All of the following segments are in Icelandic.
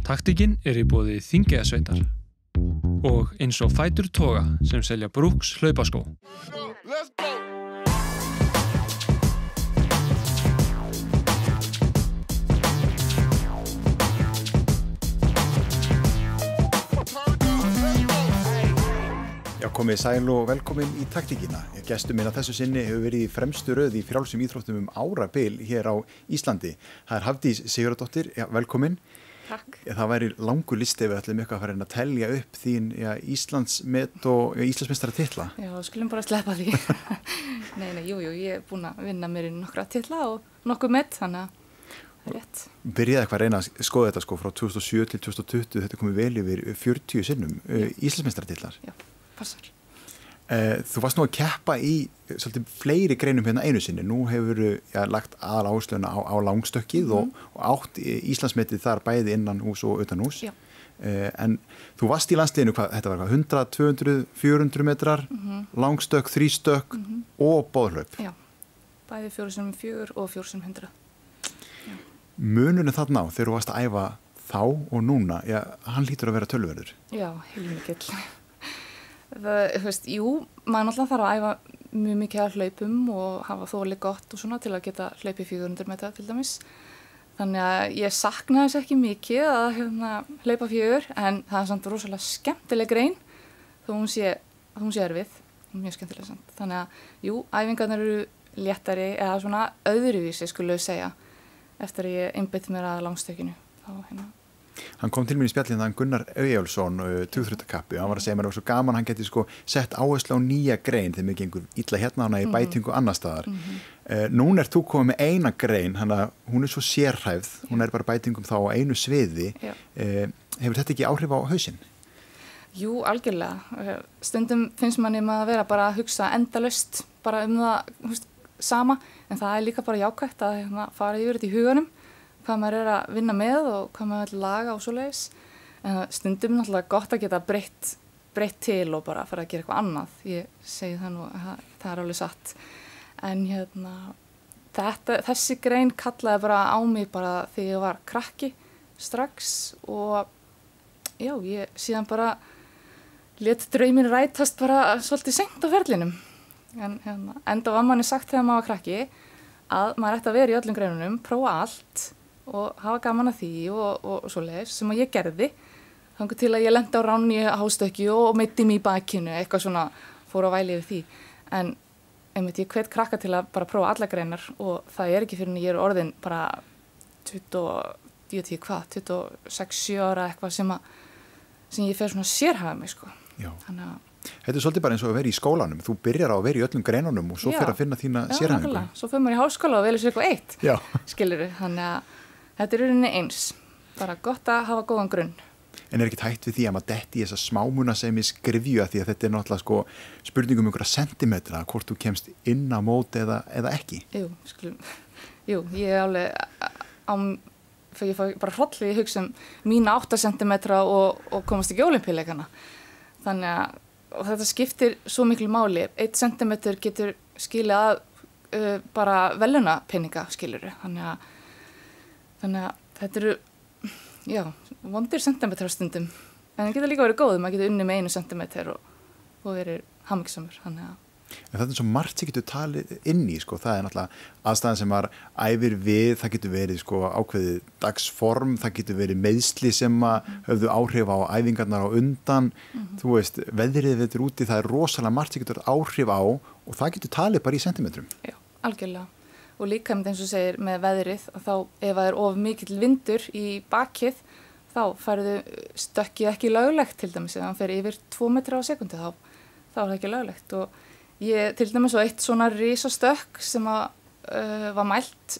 Taktíkin í boði Þingeyjarsveitar og eins og Fætur Toga sem selja Brooks hlaupaskó. Já, komið sæl og velkomin í taktíkina. Gestur minn að þessu sinni hefur verið í fremstu röð í frjálsum íþróttum árabil hér á Íslandi. Það Hafdís Sigurðardóttir, velkomin. Takk. Það væri langur listi við ætlum eitthvað að fara að telja upp þín Íslandsmet og Íslandsmeistaratitla. Já, skulum bara sleppa því. Nei, jú, ég er búin að vinna mér í nokkra titla og nokkuð met, þannig að það er rétt. Byrjaði eitthvað að reyna að skoða þetta frá 2007 til 2020, þetta komið vel yfir 40 sinnum Íslandsmeistaratitlar. Já, passar. Þú varst nú að keppa í svolítið fleiri greinum hérna einu sinni. Nú hefur lagt aðal áhersluna á langstökkið og átt Íslandsmetið þar bæði innan hús og utan hús. En þú varst í landsliðinu, þetta var 100, 200, 400 metrar, langstökk, þrístökk og boðhlaup. Já, bæði 4x4 og 4x100. Munurinn þarna á þegar þú varst að æfa þá og núna, hann hlýtur að vera töluverður. Já, heilmikill. Jú, maður náttúrulega þarf að æfa mjög mikið að hlaupum og hafa þolið gott og svona til að geta hlaupið 400 metra til dæmis. Þannig að ég sakna þess ekki mikið að hlaupa 4, en það er samt rosalega skemmtileg grein þó hún sé erfið, mjög skemmtileg samt. Þannig að, jú, æfingarnar eru léttari eða svona öðruvísi skulle við segja eftir að ég einbeitti mér að langstökkinu. Hann kom til mér í spjallið þann Gunnar Eyjólfsson, tugþrautakappi, og hann var að segja mér að það var svo gaman, hann geti sett áherslu á nýja grein þegar mér gengur illa hérna hana í bætingu annar staðar. Núna þú komið með eina grein, hún svo sérhæfð, hún bara bætingum þá á einu sviði. Hefur þetta ekki áhrif á hausinn? Jú, algjörlega. Stundum finnst manni maður að vera bara að hugsa endalaust bara það sama, en það er líka bara jákvætt að fara yfir þetta í huganum, hvað maður að vinna með og hvað maður laga og svoleiðis. En stundum náttúrulega gott að geta breytt til og bara fara að gera eitthvað annað. Ég segi það nú, það er alveg satt. En þessi grein kallaði bara á mig bara þegar ég var krakki strax og já, ég síðan bara lét drauminn rætast bara svolítið seint á ferlinum. En enda var manni sagt þegar maður var krakki að maður ætti að vera í öllum greinunum, prófa allt og hafa gaman að því og svoleiðis sem að ég gerði þangað til að ég lenti á ránni hástökki og meiddi mig í bakinu, eitthvað svona fór á væli yfir því. En einmitt ég hvet krakka til að bara prófa alla greinar og það er ekki fyrir en ég er orðin bara 26-7 ára eitthvað sem ég fer svona sérhæfa mig Þannig að þetta svolítið bara eins og að vera í skólanum. Þú byrjar á að vera í öllum greinunum og svo fyrir að finna þína sérhæfingu. Já, svo fyrir maður í háskóla og velur sér eitthvað eitt, skilurðu. Þannig að þetta er rauninni eins. Bara gott að hafa góðan grunn. En er ekki hægt við því að maður detti í þessa smámuna sem ég skrifju því að þetta er náttúrulega spurningum einhverja sentimetra, hvort þú kemst inn á móti eða ekki? Jú, ég er alveg ég fá bara hrollið í hugsa mína 8 sentimetra og komast ekki ólympíuleikana. Þannig að og þetta skiptir svo miklu máli. 1 sentimeter getur skilið að bara velunarpeninga skiluru. Þannig að þetta eru, vondir sentimetrar stundum. En það getur líka verið góð, maður getur unnið með 1 sentimeter og verið hamingjusamur. En þetta er svo margt sem getur talið inn í, það er náttúrulega aðstæðan sem maður æfir við, það getur verið ákveðið dagsform, það getur verið meiðsli sem höfðu áhrif á æfingarnar á undan, þú veist, veðrið þetta er úti, það er rosalega margt sem getur áhrif á og það getur talið bara í sentimetrum. Já, algjörlega. Og líka eins og segir með veðrið, þá ef það er of mikill vindur í bakið, þá færðu stökkið ekki löglegt til dæmis, ef hann fer yfir 2 metra á sekundi, þá er það ekki löglegt og ég til dæmis á eitt svona risastökk sem var mælt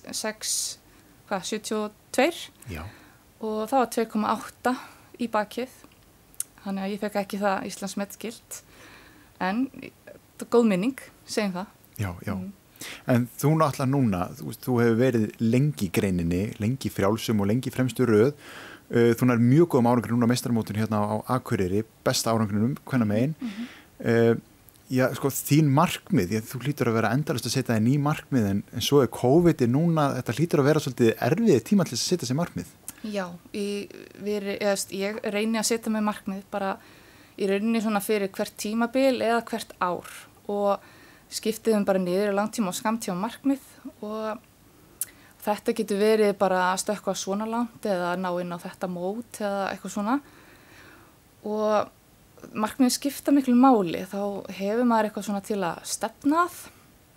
6,72 og það var 2,8 í bakið. Þannig að ég fekk ekki það Íslandsmet gilt. En það er góð minning, segjum það. Já. En þú náttúrulega núna, þú hefur verið lengi í greininni, lengi í frjálsum og lengi í fremstu röð. Þú nær mjög góðum árangur núna meistarmótinu hérna á Akureyri, besta árangrinum, hvenær megin. Já, þín markmið, þú hlýtur að vera endalaust að setja þér ný markmið en svo er COVID núna, þetta hlýtur að vera svolítið erfið tíma til að setja sér markmið. Já, ég reyni að setja mig markmið bara í rauninni svona fyrir hvert tímabil eða hvert ár og skiptiðum bara niður í langtíma og skammtíma markmið og þetta getur verið bara að stökkva svona langt eða ná inn á þetta mót eða eitthvað svona og markmið skipta miklu máli, þá hefur maður eitthvað svona til að stefna að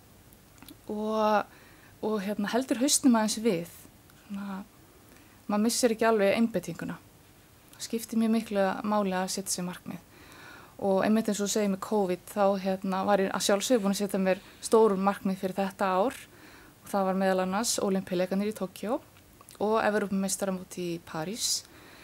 og heldur hausnum aðeins við. Svona, maður missir ekki alveg einbeitinguna. Það skiptir mjög miklu máli að setja sér markmið. Og einmitt eins og segið með COVID þá var ég að sjálfsögðu búin að setja mér stórum markmið fyrir þetta ár. Það var meðal annars Ólympíuleikarnir í Tókjó og Evrópumeistaramót í París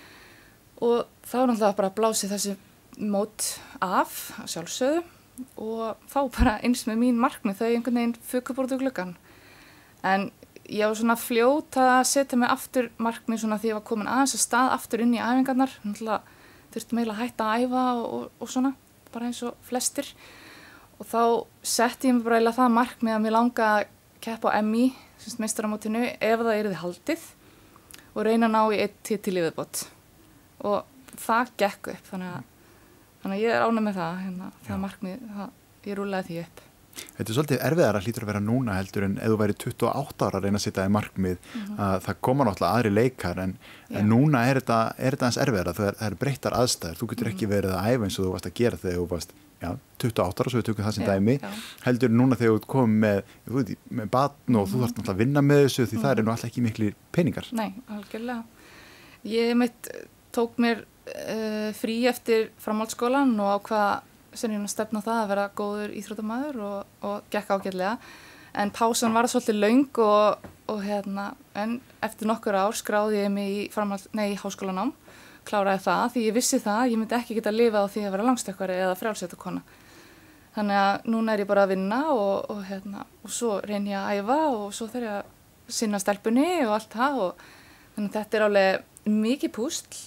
og þá náttúrulega bara blásið þessi mót af að sjálfsögðu og þá bara eins með mín markmið þau einhvern veginn fuku bort úr gluggann. En ég var svona fljót að setja mig aftur markmið svona því ég var komin aðeins að stað aftur inn í æfingarnar. Náttúrulega þurfti meila að hætta að æfa og svona, bara eins og flestir. Og þá setti ég mig bara eiginlega það markmið að mér langa að keppa á MI, meistaramótinu, ef það yrði haldið og reyna að ná í 1 titil í viðbót. Og það gekk upp, þannig að ég er ánægð með það markmið, ég rúllaði því upp. Þetta er svolítið erfiðara hlýtur að vera núna heldur en ef þú væri 28 ára að reyna að setja þér markmið, að það koma náttúrulega aðri leikar en núna er þetta aðeins erfiðara, það er breyttar aðstæður, þú getur ekki verið að æfa eins og þú varst að gera þegar þú varst 28 ára, svo við tökum það sem dæmi, heldur núna þegar þú komið með barn og þú þarft náttúrulega að vinna með þessu því það er nú alltaf ekki miklir peningar. Nei, algjörlega. Ég tók mér frí eftir framhaldsskólann og ákvað að stefna það að vera góður íþróttamaður og gekk ágætlega. En pásan var svolítið löng en eftir nokkur ár skráði ég mig í háskólanám. Kláraði það því ég vissi það að ég myndi ekki geta að lifa á því að vera langstökkvari eða frjálsíþróttakona. Þannig að núna er ég bara að vinna og svo reyni ég að æfa og svo þarf ég að sinna stelpunni og allt það og þannig að þetta er alveg mikið púsl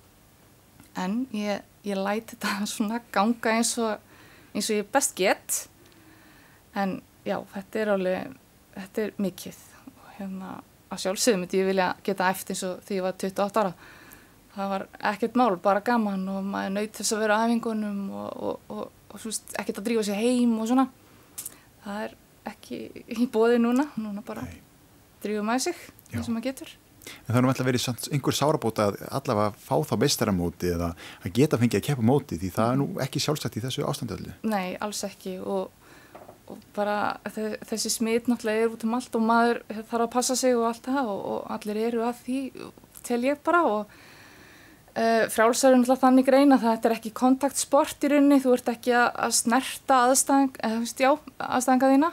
en ég læt þetta svona ganga eins og ég best get en já, þetta er mikið og að sjálfsögðu myndi ég vilja geta æft eins og því ég var 28 ára. Það var ekkert mál, bara gaman og maður naut þess að vera á æfingunum og ekkert að drífa sig heim og svona. Það er ekki í boði núna bara drífa maður sig eins og maður getur. En það er nú alltaf verið einhver sárabóta að allavega fá þá meistaramóti eða að geta fengið að keppa móti því það er nú ekki sjálfsagt í þessu ástandi öllu. Nei, alls ekki og bara þessi smit náttúrulega út allt og maður þarf að passa sig og allt það og allir eru að því tel ég bara og frjálsar er náttúrulega þannig grein að þetta er ekki kontaktsport í rauninni, þú ert ekki að snerta aðstæðinga þína.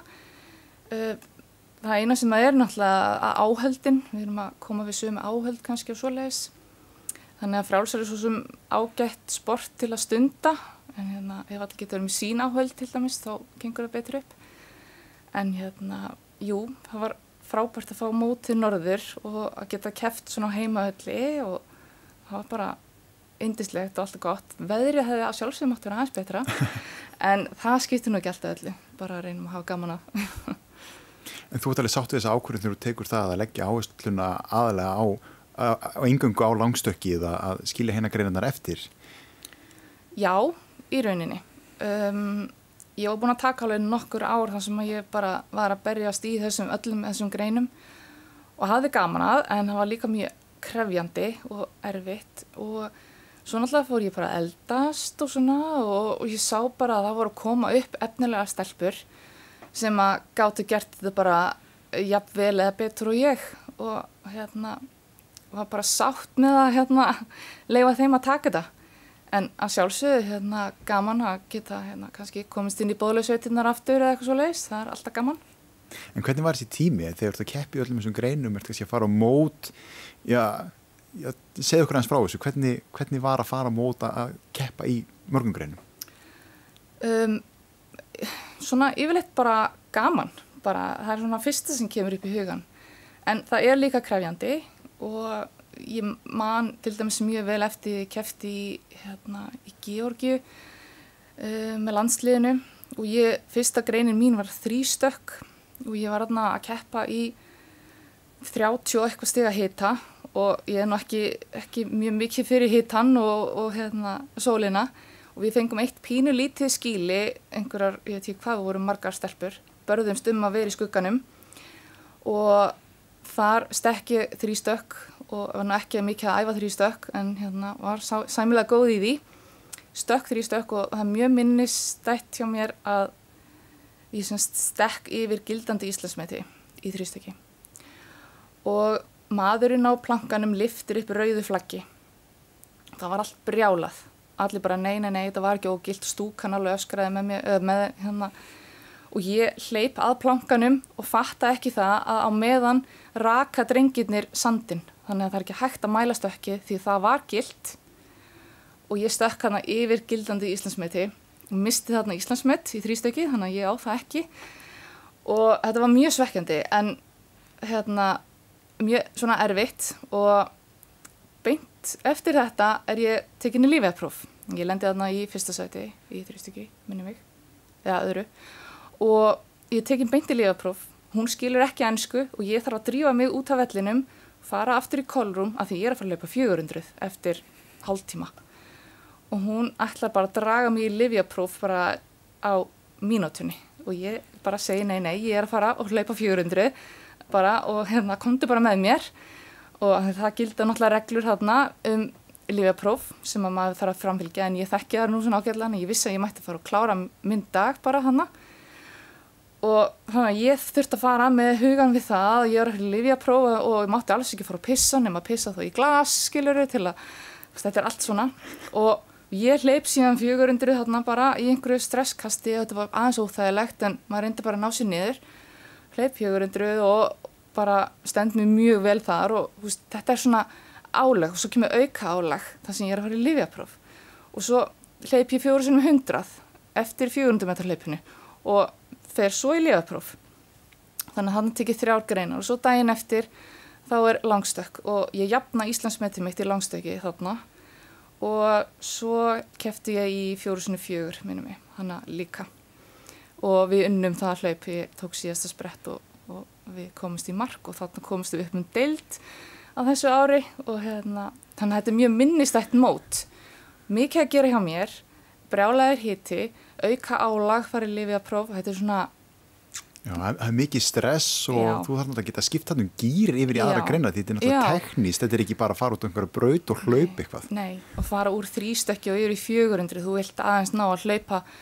Það eina sem það er náttúrulega áhöldin, við erum að koma við sömu áhöld kannski og svoleiðis. Þannig að frjálsar er svo sem ágætt sport til að stunda, en ef allir getur verið með sín áhöld til dæmis þá gengur það betur upp. En það var frábært að fá mótið norður og að geta keppt svona á heimahölli og það var bara yndislegt og alltaf gott. Veðrið hefði að sjálfsögðu mátt vera aðeins betra, en það skiptir nú ekki alltaf öllu. Bara reynum að hafa gaman að. En þú ert alveg sátt við þessa ákvörðun þegar þú tekur það að leggja áhersluna aðalega á eingöngu á langstökkið að skilja greinarnar eftir? Já, í rauninni. Ég var búin að taka alveg nokkur ár þar sem ég bara var að berjast í öllum þessum greinum og hafði gaman að, en það var líka mjög krefjandi og erfitt og svo náttúrulega fór ég bara að eldast og svona og ég sá bara að það voru að koma upp efnilega stelpur sem að gátu gert þetta bara jafnvel eða betur og ég og var bara sátt með að leyfa þeim að taka þetta. En að sjálfsögðu gaman að geta kannski komist inn í boðlagsveitirnar aftur eða eitthvað svoleiðis, það er alltaf gaman. En hvernig var þessi tími þegar þú ert að keppa í öllum þessum greinum, ert kannski að fara á mót, segðu okkur aðeins frá þessu, hvernig var að fara á mót að keppa í mörgum greinum? Svona yfirleitt bara gaman, það er svona fyrsta sem kemur upp í hugan. En það er líka krefjandi og ég man til dæmis mjög vel eftir keppti í Georgíu með landsliðinu og fyrsta greinin mín var 3 stökk og ég var að keppa í 30 og eitthvað stiga hita og ég nú ekki mjög mikið fyrir hitann og sólina og við fengum eitt pínu lítið skýli, einhverjar, ég veit ekki hvað, við vorum margar stelpur, börðumst að vera í skugganum og þar stekki 3 stökk og var nú ekki mikið að æfa 3 stökk en var sæmilega góð í því, stökk 3 stökk og það mjög minnistætt hjá mér að ég stekk yfir gildandi Íslandsmeti í 3 stökki og maðurinn á plankanum lyftir upp rauðu flaggi. Það var allt brjálað. Allir bara nei, þetta var ekki ógilt, stúkan alveg öskraði með mér og ég hleyp að plankanum og fatta ekki það að á meðan raka drengirnir sandinn. Þannig að það er ekki hægt að mæla stökki því það var gilt og ég stökk hana yfir gildandi Íslandsmeti og misti þarna Íslandsmet í 3 stökki, þannig að ég á það ekki og þetta var mjög svekkjandi en mjög svona erfitt og beint eftir þetta ég tekin í lífeðapróf. Ég lendi þarna í 1. sæti í 3 stykki, minni mig, eða öðru og ég tekin beint í lífeðapróf. Hún skilur ekki ensku og ég þarf að drífa mig út af vellinum, fara aftur í callroom af því ég að fara að hlaupa 400 eftir hálftíma og hún ætlar bara að draga mig í lyfjapróf bara á mínútunni og ég bara segi nei, ég að fara og hlaupa 400 bara og komdu bara með mér og það gilda náttúrulega reglur þarna lyfjapróf sem að maður þarf að framfylgja en ég þekki það nú svona ágætlega en ég vissi að ég mætti fara og klára minn dag bara hana og þannig að ég þurfti að fara með hugan við það að ég var að lyfjapróf og ég mátti alls ekki fara að pissa nema að pissa þó í glas skilurðu til að þetta allt svona og ég hleyp síðan 400 þarna bara í einhverju stresskasti og þetta var aðeins óþægilegt en maður reyndi bara að ná sér niður hleyp 400 og bara stend mér mjög vel þar og þetta svona álag og svo kemur auka álag þar sem ég að fara í lyfjapróf og svo hleyp ég 400 eftir 400 metra hlaupinu og fer svo í lyfjapróf þannig að hann tekið 3 greinar og svo daginn eftir þá langstökk og ég jafna Íslandsmetið mitt í langstökki þarna og svo keppti ég í 4x4 minnum mig, hana líka og við unnum það hlaup, ég tók síðasta sprett og við komumst í mark og þarna komumst við upp deild á þessu ári og þannig að þetta er mjög minnistætt mót mikið að gera hjá mér brjálaður hiti, auka álag fara í lyfjapróf, þetta er svona Já, það er mikið stress og þú þarf náttúrulega að geta skipt þarna gír yfir í aðra greina því þetta er náttúrulega teknískt, þetta er ekki bara að fara út einhverja braut og hlaupa eitthvað. Nei, og fara úr 3 stökki og yfir í 400, þú vilt aðeins ná að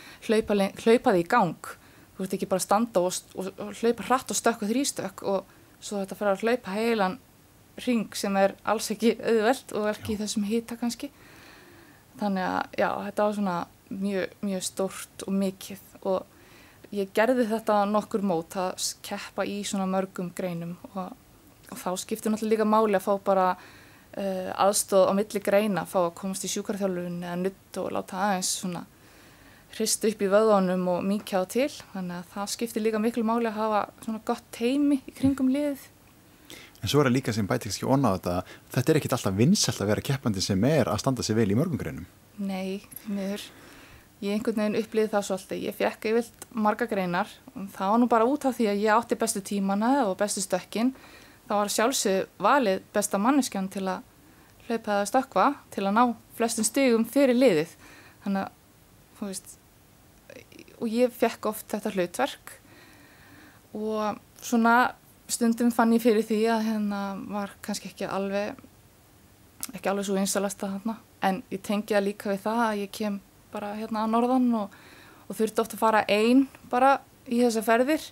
hlaupa þig í gang. Þú vilt ekki bara standa og hlaupa hratt og stökk og 3 stökk og svo þetta fara að hlaupa heilan hring sem er alls ekki auðvelt og ekki í þessum hita kannski. Þannig að já, þetta var svona mjög stórt og mikið og ég gerði þetta nokkur mót að keppa í svona mörgum greinum og þá skiptir náttúrulega líka máli að fá bara aðstoð á milli greina, fá að komast í sjúkraþjálfun eða nudd og láta aðeins svona hrista upp í vöðvunum og mýkja á til, þannig að það skiptir líka miklu máli að hafa svona gott teymi í kringum liðið. En svo það líka sem bæti ekki onna á þetta er ekkit alltaf vinsælt að vera keppandi sem að standa sig vel í mörgum greinum. Nei, miður. Ég einhvern veginn upplýði það svolítið. Ég fékk yfirleitt marga greinar og það var nú bara út af því að ég átti bestu tímana og bestu stökkin. Það var sjálfsög valið besta manneskjan til að hlaupa eða stökkva til að ná flestum stigum fyrir liðið. Þannig að, þú veist, og ég fékk oft þetta hlutverk og svona stundum fann ég fyrir því að var kannski ekki alveg svo vinsalasta þarna. En ég tengi það líka við það að ég kem bara að norðan og þurfti oft að fara ein bara í þessar ferðir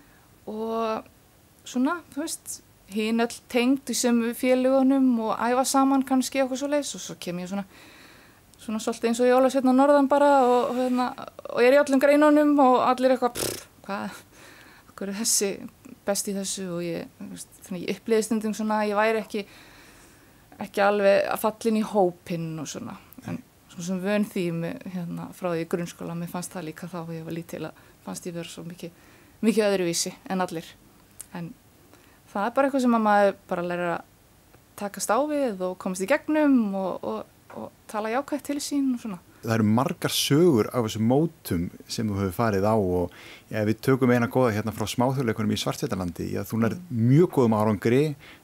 og svona, þú veist, hin öll tengd í sömu félagunum og æfa saman kannski okkur svoleiðis og svo kem ég svona svolítið eins og jólasveinn á norðan bara og ég er í öllum greinunum og allir eitthvað, hvað er þessi best í þessu og þannig ég upplifði stundum svona að ég væri ekki alveg að falla inn í hópinn og svona, en svona sem vön því frá því í grunnskóla, mér fannst það líka þá þegar ég var lítil að fannst ég vera svo mikið öðruvísi en allir. En það er bara eitthvað sem að maður bara lærir að takast á við og komast í gegnum og tala jákvætt til sín og svona. Það eru margar sögur af þessum mótum sem þú hefur farið á og við tökum eina góða frá smáþjóðleikunum í Svartfjallalandi, þú nærð mjög góðum árangri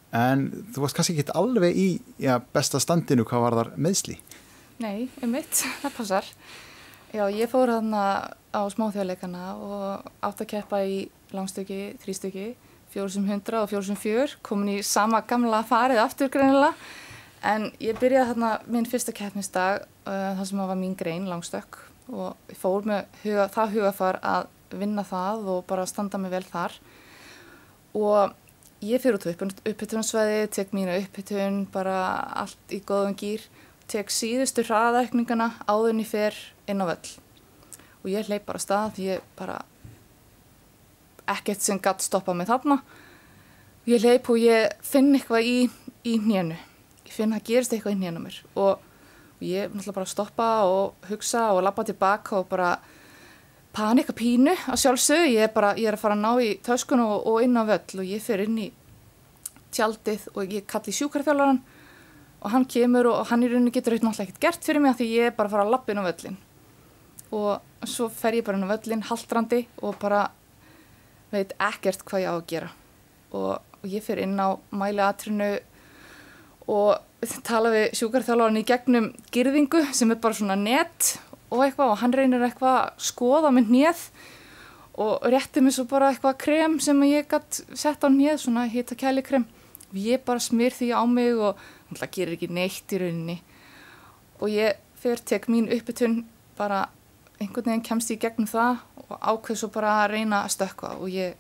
en þú varst kannski ekki alveg í besta standinu hvað var þar meðsli. Nei, mitt, það passar. Já, ég fór þarna á smáþjóðleikana og átt að keppa í langstökki, þrístökki, 4x100 og 4x4, komin í sama gamla farið aftur greinilega. En ég byrjaði þarna minn fyrsta keppnisdag, þar sem var mín grein, langstökk, og ég fór með það hugafar að vinna það og bara standa mig vel þar. Og ég fer út á upphitunarsvæði, tek mína upphitun, bara allt í góðum gír, tek síðustu hraðaukningana áður en ég fer inn á völl. Og ég hleyp bara af stað, því ég bara ekkert sem gat stoppað mig þarna. Ég hleyp og ég finn eitthvað í hnénu. Ég finn að gerist eitthvað í hnénu mér og ég náttúrulega bara stoppa og hugsa og labba tilbaka og bara panika pínu á sjálfsögðu. Ég er að fara að ná í töskun og inn á völl og ég fer inn í tjaldið og ég kalli sjúkraþjálfarann og hann kemur og hann í rauninni getur náttúrulega ekkert gert fyrir mig af því ég er bara að fara að labba inn á völlin. Og svo fer ég bara inn á völlin haltrandi og bara veit ekkert hvað ég á að gera. Og ég fer inn á mæliatrinu og tala við sjúkraþjálfarann í gegnum girðingu sem bara svona net og eitthvað og hann reynir eitthvað að skoða með hnéð og rétti mig svo bara eitthvað krem sem ég gat sett á hnéð, svona hita kælikrem. Og ég bara smyr því á mig og náttúrulega gerir ekki neitt í rauninni. Og ég tek mín uppbytun bara einhvern veginn kemst ég gegnum það og ákveð svo bara að reyna að stökkva og ég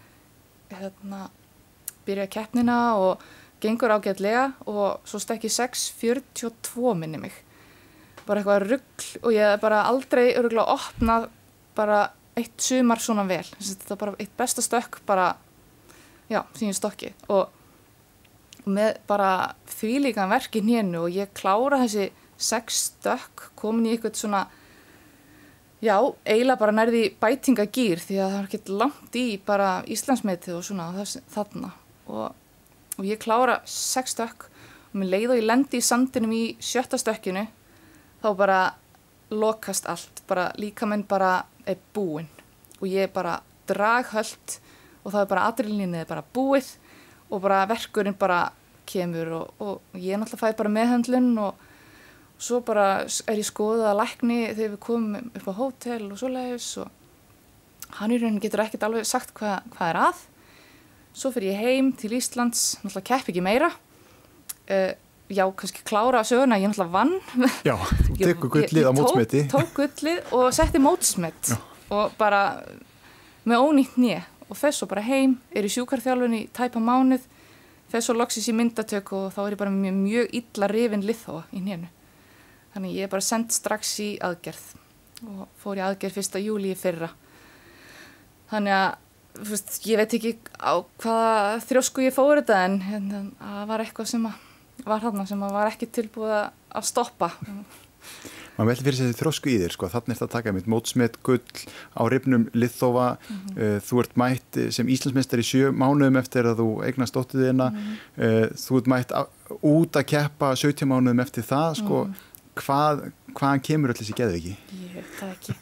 byrja keppnina og gengur ágætlega og svo stekki 6:42 minni mig. Bara eitthvað rugl og ég bara aldrei örugglega opnað bara eitt sumar svona vel. Þetta er bara eitt besta stökk bara, já, sem ég stokki. Og með bara þvílíkan verk í hnénu og ég klára þessi 6 stökk komin í eitthvað svona, já, eiginlega bara nærði bætingagýr því að það var ekkert langt í bara Íslandsmetið og svona þarna. Og ég klára 6 stökk og mér leið og ég lendi í sandinum í 7. stökkinu, þá bara lokast allt, bara líkaminn bara er búinn og ég bara draghölt og það er bara adrenalínið bara búið og bara verkurinn bara kemur og ég náttúrulega fæ bara meðhöndlun og svo bara ég skoðað að lækni þegar við komum upp á hótel og svoleiðis og hann í rauninni getur ekkert alveg sagt hvað er að. Svo fyrir ég heim til Íslands, náttúrulega kepp ekki meira. Já, kannski klára söguna, ég náttúrulega vann. Já, þú tekur gullið á mótsmeti. Ég tók gullið og setti mótsmet og bara með ónýtt hné og fer svo bara heim, í sjúkraþjálfun í tæpa mánuð, fer svo loksins í myndatök og þá ég bara með mjög illa rifin liðþóa í hnénu. Þannig ég bara send strax í aðgerð og fór í aðgerð 1. júlí í fyrra. Þannig að ég veit ekki á hvaða þrjósku ég fór þetta en það var eitthvað sem var þarna sem var ekki tilbúið að stoppa. Man veldi fyrir þessi þrjósku í þér, sko, þannig er það að taka mitt mótsmet, gull á rifnum liðþófa, þú ert mætt sem Íslandsmeistari 7 mánuðum eftir að þú eignast dóttur þína, þú ert mætt út að keppa 17 mánuðum eftir það, sko, hvaðan kemur öll þessi geðveiki? Ég veit það ekki.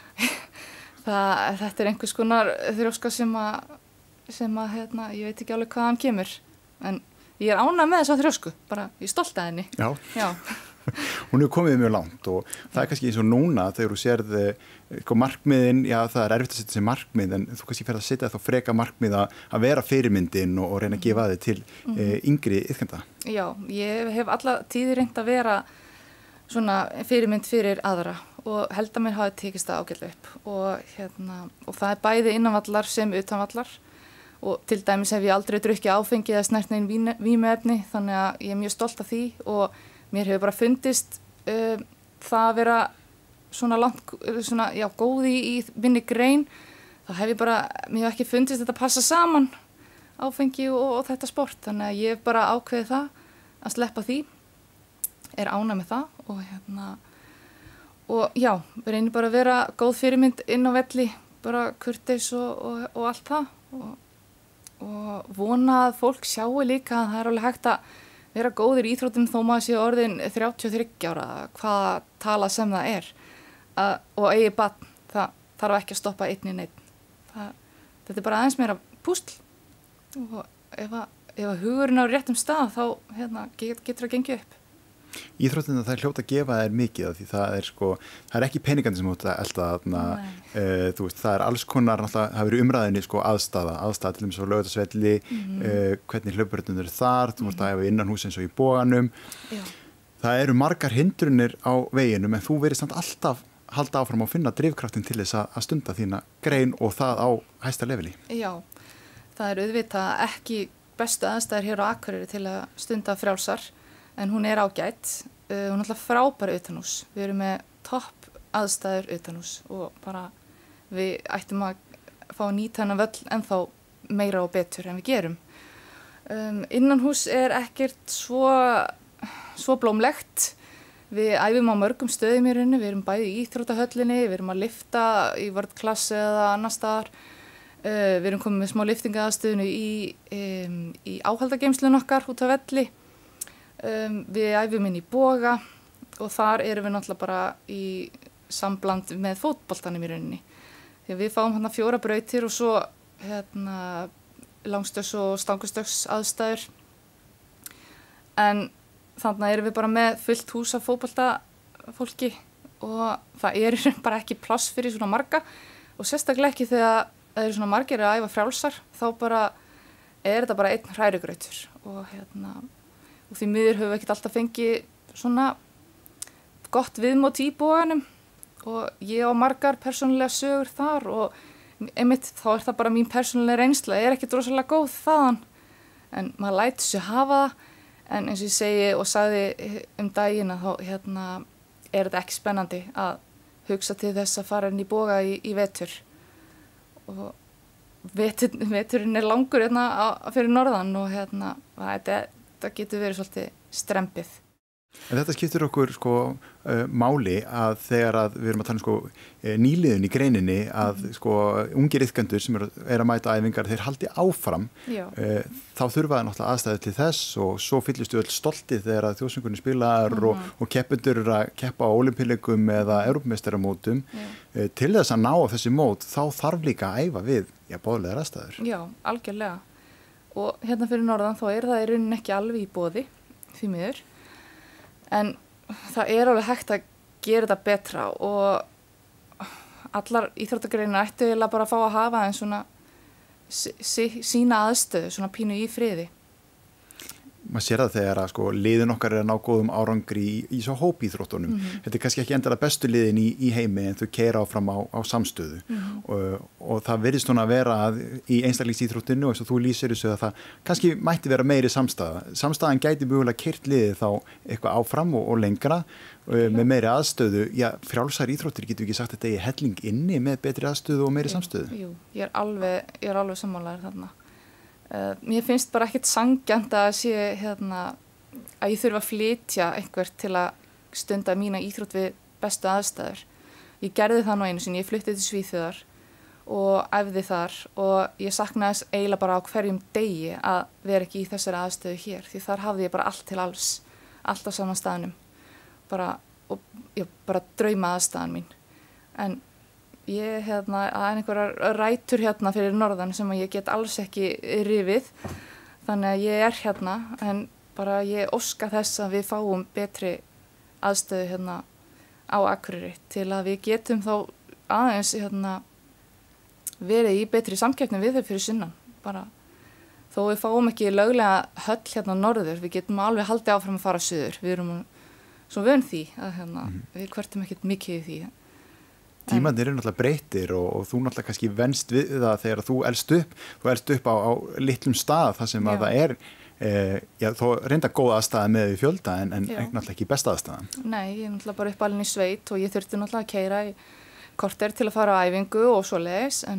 Þetta er einhvers konar þrjóska sem ég veit ekki alveg hvaðan kemur en ég er ánægð með þessa þrjósku, bara ég er stolt af henni. Já. Hún hefur komið mjög langt og það er kannski eins og núna þegar þú sérð markmiðin, já það er erfitt að setja þessi markmið en þú kannski fer að setja þá freka markmið að vera fyrirmyndin og reyna að gefa þig til yngri iðkenda. Já, ég hef alla tíði reynt að vera svona fyrirmynd fyrir aðra og held að mér hafi tekist það ágætlega upp og það er bæði innanvallar sem utanvallar og til dæmis hef ég aldrei drukkið áfengi eða snert nein vímuefni þannig að ég er mjög stolt af því og mér hefur bara fundist það að vera svona langt, svona, já, góð í minni grein, þá hef ég bara, mér hef ekki fundist þetta passa saman áfengi og þetta sport þannig að ég hef bara ákveðið það að sleppa því, er ánægð með það og já, við reynum bara að vera góð fyrirmynd inn á velli, bara kurteis og allt það og vona að fólk sjáu líka að það er alveg hægt að vera góðir í íþróttum þó maður sé orðin 33 ára, hvaða tala sem það er og eigi barn, það þarf ekki að stoppa einn í neitt. Þetta er bara aðeins meira púsl og ef ef hugurinn á réttum stað þá getur það gengið upp. Íþróttina það hljóta að gefa þér mikið af því það er ekki peningandi sem út að elda þarna, þú veist, það alls konar náttúrulega, það verið umræðinni aðstaða til þess að Laugardalsvelli, hvernig hlaupbörnur þar, þú veist að innan hús eins og í Boganum. Það eru margar hindrunir á veginum en þú verið samt alltaf halda áfram og finna drifkraftin til þess að stunda þína grein og það á hæsta leveli. Já, það auðvitað ekki bestu aðstæður hér á Akureyri til að stunda frjálsar en hún ágætt, hún alltaf frábæra utanhús. Við erum með topp aðstæður utanhús og bara við ættum að fá að nýta hennar völl ennþá meira og betur en við gerum. Innanhús ekkert svo blómlegt. Við æfum á mörgum stöðum í rauninni, við erum bæði í íþróttahöllinni, við erum að lyfta í vörðklassi eða annar staðar. Við erum komið með smá lyftingaðastöðinu í áhaldageymslun okkar út af velli. Við æfum inn í Boga og þar erum við náttúrulega bara í sambland með fótboltanum í rauninni. Því við fáum 4 brautir og svo langstöks og stangustöks aðstæður. En þannig erum við bara með fullt hús af fótboltafólki og það bara ekki pláss fyrir svona marga og sérstaklega ekki þegar það eru svona margir að æfa frjálsar þá bara þetta bara einn hrærigrautur og því miður höfum við ekkert alltaf fengið svona gott viðmót í Boganum og ég á margar persónulega sögur þar og einmitt þá það bara mín persónulega reynsla ekki rosalega góð þaðan en maður lætur sig hafa það en eins og ég segi og sagði daginn að þá þetta ekki spennandi að hugsa til þess að fara inn í Boga í vetur og veturinn langur fyrir norðan og þetta getur verið svolítið strempið. En þetta skiptir okkur máli að þegar að við erum að tala nýliðun í greininni að ungir iðkendur sem að mæta æfingar þeir haldi áfram þá þurfa það náttúrulega aðstæðu til þess og svo fyllistu öll stoltið þegar að þjóðsöngunni spilar og keppendur eru að keppa á ólympíuleikum eða Evrópumeistaramótum til þess að ná á þessi mót þá þarf líka að æfa við boðlegar aðstæður. Já, algjörlega og fyrir norðan þá það í rauninni ekki alveg í boði því miður en það alveg hægt að gera þetta betra og allar íþróttagreinar ættu eiginlega bara að fá að hafa en svona sína aðstöðu, svona pínu í friði. Maður sér það þegar að liðin okkar að ná góðum árangri í svo hópíþróttunum. Þetta kannski ekki endara bestu liðin í heimi en þau keyra áfram á samstöðu og það virðist svona að vera að í einstaklingsíþróttinu og eins og þú lýsir þessu að það kannski mætti vera meiri samstæða. Samstæðan gæti mögulega keyrt liðið þá eitthvað áfram og lengra með meiri aðstöðu. Já, frjálsar íþróttir getur ekki sagt að þetta helling inni með betri aðstöðu og meiri samstöðu. Jú, ég alveg sammálaður þarna. Mér finnst bara ekkert sanngjarnt að sé að ég þurfa að flytja einhver til að stunda mína íþrótt við bestu aðstæður. Ég gerði það nú einu sinni, ég fluttið til Svíþjóðar og æfði þar og ég saknaði þess eiginlega bara á hverjum degi að vera ekki í þessari aðstöðu hér því þar hafði ég bara allt til alls, allt á sama staðnum og ég bara drauma aðstæðan mín. En ég að einhverjar rætur fyrir norðan sem ég get alls ekki rifið þannig að ég en bara ég óska þess að við fáum betri aðstöðu á Akureyri til að við getum þá aðeins verið í betri samkeppni við þau fyrir sunnan bara þó við fáum ekki löglega höll norður við getum alveg haldið áfram að fara suður við erum svo vön því að við hvertum ekkert mikið í því. Tímarnir eru náttúrulega breyttir og þú náttúrulega kannski venst við það þegar þú elst upp á litlum stað þar sem að það þó reynda góð aðstæða með við fjölda en náttúrulega ekki besta aðstæðan. Nei, ég náttúrulega bara uppalinn í sveit og ég þurfti náttúrulega að keyra í korter til að fara á æfingu og svoleiðis en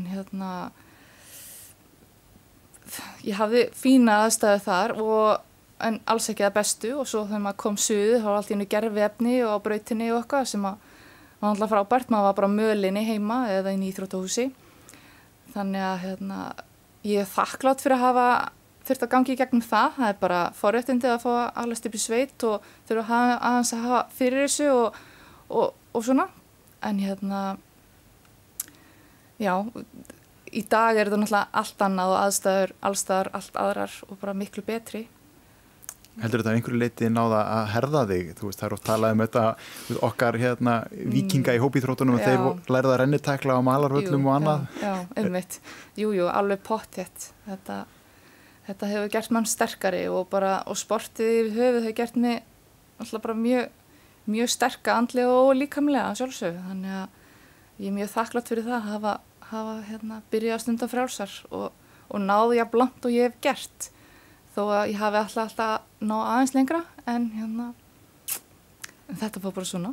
ég hafði fína aðstæðu þar en alls ekki það bestu og svo þegar maður kom suður þá var allt í einu gerviefni og á brautinni og eitthvað sem að var alltaf frábært, maður var bara mölinni heima eða inn í íþróttahúsi. Þannig að ég þakklátt fyrir að hafa þurft að gangi í gegnum það. Það bara forréttindi að fá að alast upp í sveit og þurfa aðeins að hafa fyrir þessu og svona. En já, í dag er þetta náttúrulega allt annað og aðstæður, allstaðar, allt aðrar og bara miklu betri. Heldur þetta einhverju leiti náða að herða þig? Þú veist, það er oft talað þetta okkar víkinga í hópíþróttunum og þeir lærða að rennitekla á malarvöllum og annað. Já, einmitt. Jú, alveg pottþétt. Þetta hefur gert mann sterkari og sportið yfir höfuð hefur gert mig alltaf bara mjög sterka andlega og líkamlega sjálfsögðu. Þannig að ég er mjög þakklátt fyrir það að hafa byrjað að stunda frjálsar og náðu jafn langt og ég hef gert. Þó að ég hafi alltaf ná aðeins lengra en þetta fór bara svona.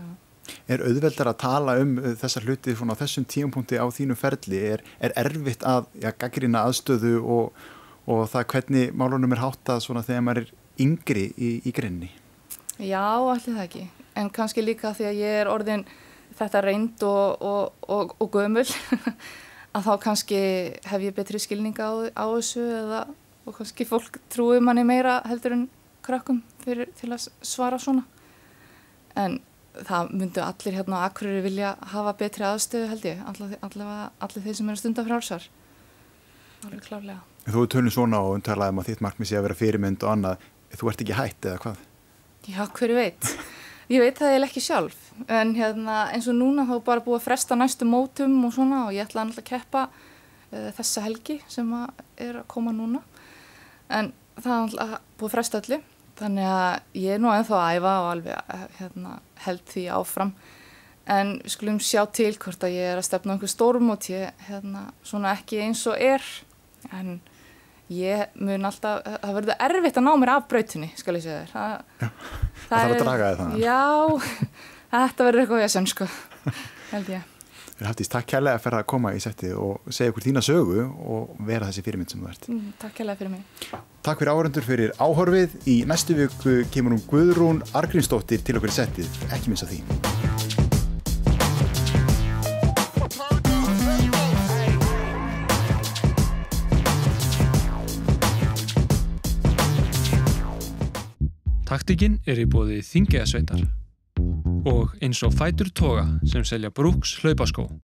Er auðveldar að tala þessar hluti á þessum tímapunkti á þínu ferli? Er erfitt að gagnrýna aðstöðu og það hvernig málunum háttað svona þegar maður yngri í greininni? Já, allir það ekki. En kannski líka því að ég orðin þetta reynd og gömul að þá kannski hef ég betri skilninga á þessu og kannski fólk trúi manni meira heldur en krökkum til að svara svona. En það myndu allir á Akureyri vilja hafa betri aðstöðu held ég, allir þeir sem eru stunda frjálsar. Alveg klárlega. Þú tölum svona og talaðum að þitt markmið sé að vera fyrirmynd og annað. Þú ert ekki hætt eða hvað? Já, hver veit. Ég veit það eiginlega ekki sjálf. En eins og núna þá bara búið að fresta næstu mótum og svona og ég ætla að keppa þessa helgi sem er að koma núna. En það er búið að fresta öllu. Þannig að ég er nú ennþá að æfa og alveg held því áfram. En við skulum sjá til hvort að ég er að stefna einhver stórmót. Svona ekki eins og er. En ég mun alltaf, það verður erfitt að ná mér af brautinni, skal ég segja þér. Það þarf að draga þér það. Já, þetta verður eitthvað ég sko, held ég. Hafdís, takk kærlega fyrir að koma í settið og segja okkur þína sögu og vera þessi fyrirmynd sem þú ert. Takk kærlega fyrir mig. Takk fyrir áhorfendur fyrir áhorfið. Í næstu viku kemur Guðrún Arngrímsdóttir til okkur í settið, ekki missa því. Taktíkin í boði Þingeyjarsveitar og eins og Fætur Toga sem selja Brooks hlaupaskó.